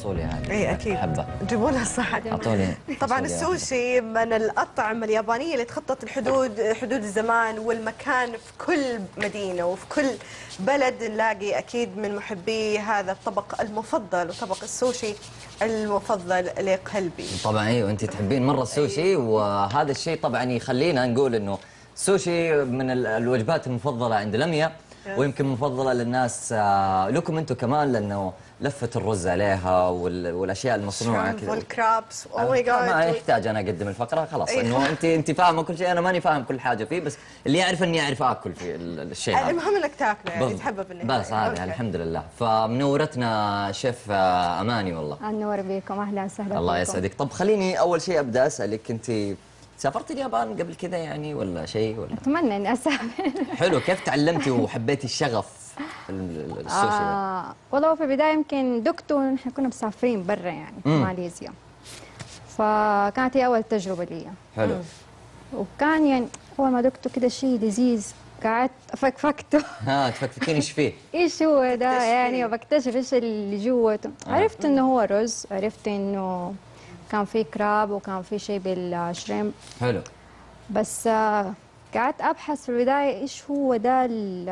حطوا لي هذه. اي اكيد حبه جيبوا لنا الصحن. اعطوني. طبعا السوشي من الاطعمه اليابانيه اللي تخطت حدود الزمان والمكان في كل مدينه وفي كل بلد نلاقي اكيد من محبي هذا الطبق المفضل، وطبق السوشي المفضل لقلبي. طبعا ايوه انت تحبين مره السوشي، وهذا الشيء طبعا يخلينا نقول انه السوشي من الوجبات المفضله عند لميا، ويمكن مفضله للناس لكم انتم كمان، لانه لفه الرز عليها والاشياء المصنوعه كذا والكرابس. او ماي جاد، ما يحتاج انا اقدم الفقره خلاص، انه انت فاهمه كل شيء، انا ماني فاهم كل حاجه فيه، بس اللي يعرف اني اعرف اكل في الشيء هذا. المهم انك تاكله يعني تحبه بالنهايه. بس هذا الحمد لله. فمنورتنا شيف اماني والله. انور بكم، اهلا وسهلا. الله يسعدك. طب خليني اول شيء ابدا اسالك، انت سافرتي اليابان قبل كذا يعني ولا شيء ولا؟ اتمنى اني اسافر. حلو، كيف تعلمتي وحبيتي الشغف السوشي؟ والله في البدايه يمكن دقته ونحن كنا مسافرين برا يعني في ماليزيا، فكانت هي اول تجربه لي. حلو. وكان يعني اول ما دقته كده شيء لذيذ، قعدت فكفكته. تفكفكين ايش فيه؟ ايش هو ده يعني، وبكتشف ايش اللي جوته. عرفت انه هو رز، عرفت انه كان في كراب وكان في شيء بالشريمب. حلو. بس قعدت ابحث في البدايه ايش هو ده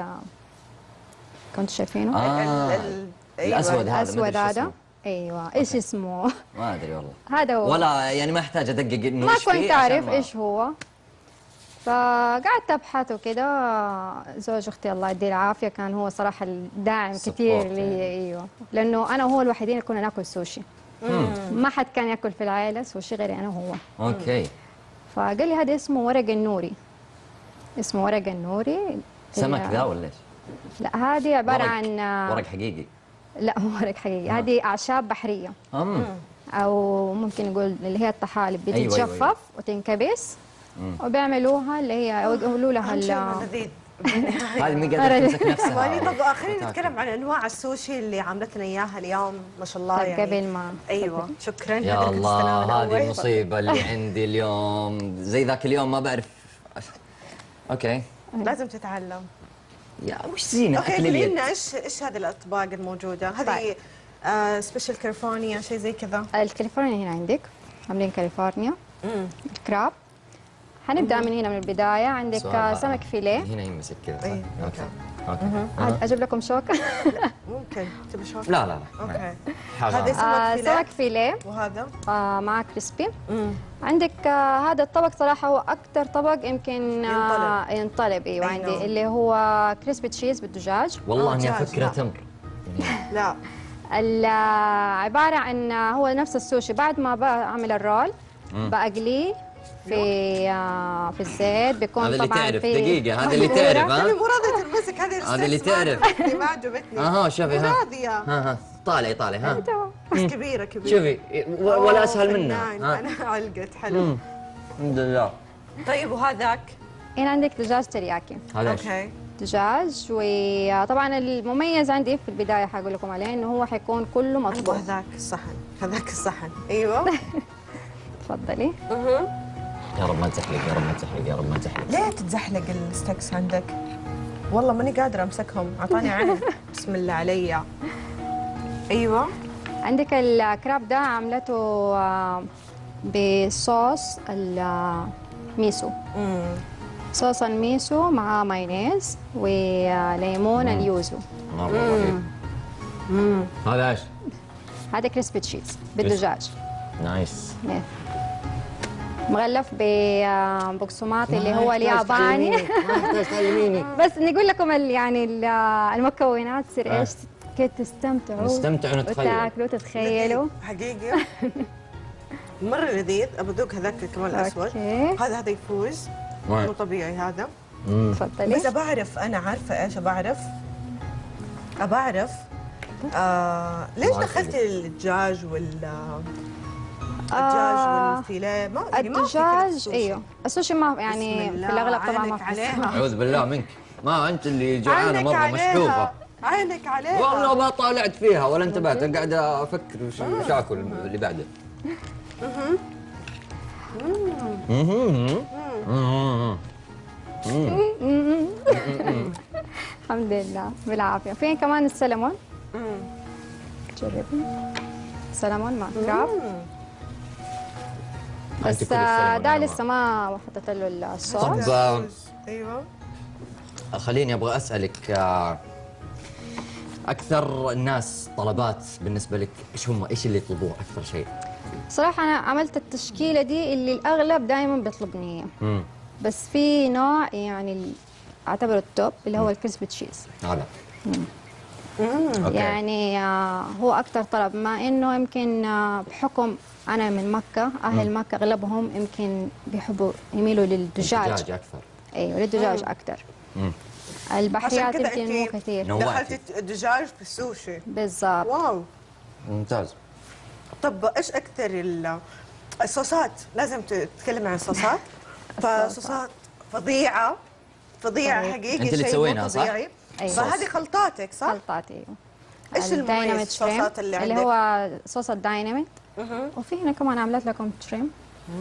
كنت شايفينه؟ الاسود هذا. الاسود هذا ايوه. ايش اسمه؟ ما ادري والله. هذا هو. ولا يعني ما احتاج ادقق انه ما ايش فيه، كنت اعرف ايش هو. فقعدت ابحث وكده. زوج اختي الله يديه العافيه كان هو صراحه الداعم كثير لي. ايوه، لانه انا وهو الوحيدين اللي كنا ناكل سوشي. ما حد كان ياكل في العائله سوشي غيري انا وهو. اوكي. فقال لي هذا اسمه ورق النوري. اسمه ورق النوري. سمك ذا ولا ايش؟ لا، هذه عباره عن ورق حقيقي. لا مو ورق حقيقي. هذه اعشاب بحريه. او ممكن نقول اللي هي الطحالب بتتجفف. أيوة. وتنكبس. وبيعملوها اللي هي يقولوا لها هذه ما قادره تمسك نفسها. طب خلينا نتكلم عن انواع السوشي اللي عملتنا اياها اليوم ما شاء الله. يعني قبل ما ايوه شكرا. يا الله هذه المصيبه اللي عندي اليوم، زي ذاك اليوم ما بعرف. اوكي لازم تتعلم. يا وش زينه. اوكي قولي لنا ايش هذه الاطباق الموجوده؟ هذه سبيشال كاليفورنيا شيء زي كذا. الكاليفورنيا هنا عندك عاملين كاليفورنيا. الكراب حنبدا من هنا من البدايه. عندك سمك فيليه. هنا يمسك كذا. أيه. اوكي. اجيب لكم شوكه؟ لا ممكن تبي شوكه. لا اوكي. هذا سمك فيليه. وهذا مع كريسبي. عندك هذا الطبق صراحه هو اكثر طبق يمكن ينطلب. ايوه عندي اللي هو كريسبي تشيز بالدجاج. والله اني افكره تمر. لا عباره عن هو نفس السوشي. بعد ما بعمل الرول بقليه في الزيت. بيكون هذا اللي طبعا تعرف في دقيقة. هذا اللي تعرف. هذه مو راضية تمسك. هذه اللي تعرف. ما عجبتني. شوفي راضية. طالعي بس كبيرة شوفي ولا اسهل منها. انا علقت. حلو الحمد لله. طيب وهذاك؟ هنا عندك دجاج ترياكي. هذا اوكي دجاج. وطبعا المميز عندي في البدايه حقول لكم عليه انه هو حيكون كله مطبوخ. هذاك الصحن. ايوه تفضلي. يا رب ما تزحلق يا رب ما تزحلق يا رب ما تزحلق. ليه تتزحلق الستكس عندك؟ والله ماني قادره امسكهم. اعطاني عين. بسم الله علي. ايوه عندك الكراب ده عملته بصوص الميسو. صوص الميسو مع مايونيز وليمون اليوزو. هذا ايش؟ هذا كريسبي تشيز بالدجاج. نايس. مغلف ببقسماط اللي هو الياباني. بس نقول لكم يعني المكونات تصير ايش كيف تستمتعوا وتاكلوا تتخيلوا. حقيقي مره لذيذ. ابدوك هذاك كمان الاسود. هذا يفوز مو طبيعي هذا. تفضلي. بس بعرف انا عارفه ايش بعرف ليش دخلتي الدجاج الدجاج والفيليه؟ ما الدجاج ايوه السوشي ما يعني في الاغلب طبعا ما في. اعوذ بالله منك. ما انت اللي جوعانه مره مشلوفه. عينك عليها. والله ما طالعت فيها ولا انتبهت. انا قاعد افكر وش اكل اللي بعده. الحمد لله بالعافيه. فين كمان السلمون؟ جربي سلمون مع كراب. أنت بس كل السلمون ده أنا لسه ما حطيت له الصوص. طب ايوه خليني ابغى اسالك اكثر الناس طلبات بالنسبه لك ايش هم؟ ايش اللي يطلبوه اكثر شيء؟ صراحة أنا عملت التشكيلة دي اللي الأغلب دائما بيطلبني إياه. بس في نوع يعني أعتبره التوب اللي هو الكريسبي تشيز. هذا اوكي. يعني هو أكثر طلب، مع إنه يمكن بحكم أنا من مكة، أهل مكة أغلبهم يمكن بيحبوا يميلوا للدجاج. الدجاج اكثر. أيوه للدجاج أكثر. البحريات عشان كده يمكن مو أنتِ كثير. نوعتي. دخلتي الدجاج في السوشي. بالضبط. واو. ممتاز. طب ايش اكثر الصوصات؟ لازم تتكلمي عن الصوصات. فصوصات فظيعه فظيعه حقيقي، أنت اللي شيء مو تسوينها صح؟ طبيعي. أيوه. فهذه خلطاتك صح؟ خلطات أيوه. ايش المميز الدايناميت الصوصات شريم اللي اللي عندك؟ هو صوص الدايناميت. وفي هنا كمان عملت لكم شريم.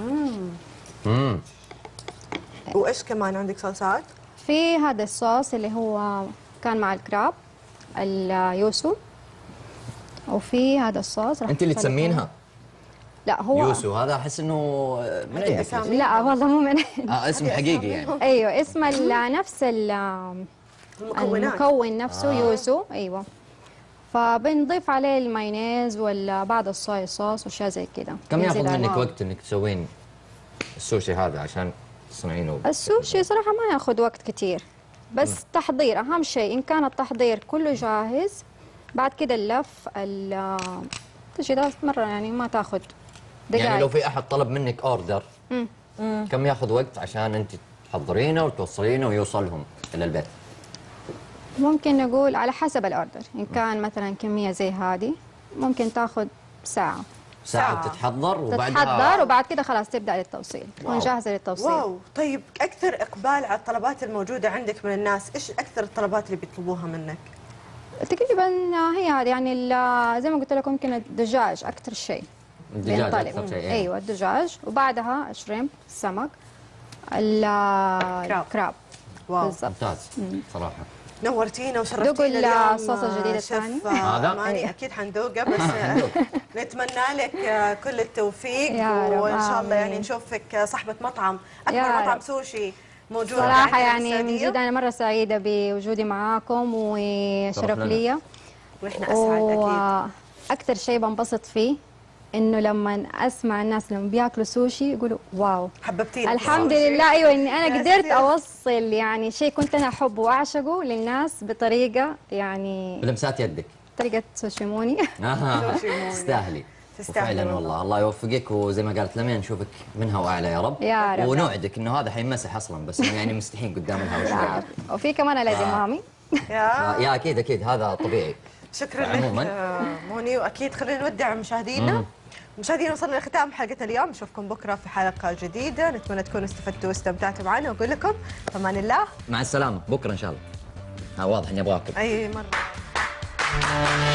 وايش كمان عندك صوصات؟ في هذا الصوص اللي هو كان مع الكراب اليوسو. وفي هذا الصوص راح انت اللي أحط لكم. تسمينها لا هو يوسو؟ هذا احس انه من هذه عندك. أسامي. لا والله مو من اسم حقيقي يعني. ايوه اسم نفس المكونات. المكون نفسه يوسو. ايوه. فبنضيف عليه المايونيز ولا بعض الصويا صوص واشياء زي كده. كم ياخذ بنزيد منك عليه. وقت انك تسوين السوشي هذا عشان تصنعينه؟ السوشي صراحة ما ياخذ وقت كتير، بس تحضير أهم شيء. إن كان التحضير كله جاهز، بعد كده اللف التجهيزات مرة يعني ما تاخذ دقائق. يعني لو في احد طلب منك اوردر كم ياخذ وقت عشان انت تحضرينه وتوصلينه ويوصلهم الى البيت؟ ممكن نقول على حسب الأوردر. إن كان مثلا كمية زي هذه ممكن تاخذ ساعة. ساعة تتحضر وبعدها تتحضر وبعد كده خلاص تبدأ للتوصيل، تكون جاهزة للتوصيل. واو. طيب اكثر اقبال على الطلبات الموجوده عندك من الناس، ايش اكثر الطلبات اللي بيطلبوها منك؟ تقريبا هي هذه يعني زي ما قلت لكم يمكن الدجاج أكثر شيء. الدجاج بينطلب. اكثر شيء. ايوه الدجاج، وبعدها الشريمب السمك الكراب. واو. بالضبط. ممتاز صراحة. نورتينا وشرفتينا دوقوا اليوم. الصوص الجديد شيف الثاني. هذا؟ ماني اكيد حندوقه، بس نتمنى لك كل التوفيق، يا رب. وان شاء الله يعني آمين. نشوفك صاحبه مطعم، اكبر يا مطعم رب. سوشي موجود صراحة عندنا يعني من بالسعودية. جد أنا مرة سعيدة بوجودي معاكم وشرف لنا. لي. واحنا اسعد اكيد. أكثر شيء بنبسط فيه إنه لما أسمع الناس لما بياكلوا سوشي يقولوا واو حببتينا الحمد بالسوشي. لله. أيوة إني أنا يا قدرت ستي. أوصل يعني شيء كنت أنا أحبه وأعشقه للناس بطريقة يعني بلمسات يدك. طريقة سوشيموني. سوشيموني. تستاهلي. تستاهلي وفعلا والله الله يوفقك، وزي ما قالت لميا نشوفك منها واعلى يا رب. يا رب. ونوعدك انه هذا حيمسح اصلا، بس إنه يعني مستحيل قدام الهواء شوي. وفي كمان الأدمامي. يا اكيد اكيد هذا طبيعي. شكرا عموماً. لك موني، واكيد خلينا نودع مشاهدينا. مشاهدينا وصلنا لختام حلقتنا اليوم، نشوفكم بكره في حلقه جديده، نتمنى تكونوا استفدتوا واستمتعتوا معنا، واقول لكم في امان الله. مع السلامه بكره ان شاء الله. واضح اني ابغاكم. اي مره.